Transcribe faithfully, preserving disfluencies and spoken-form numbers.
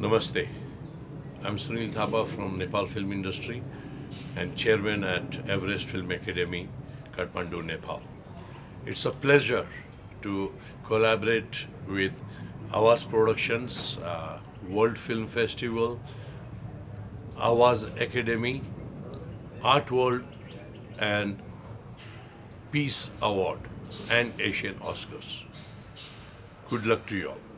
Namaste. I'm Sunil Thapa from Nepal Film Industry and chairman at Everest Film Academy, Kathmandu, Nepal. It's a pleasure to collaborate with Awaz Productions, uh, World Film Festival, Awaz Academy, Art World and Peace Award and Asian Oscars. Good luck to you all.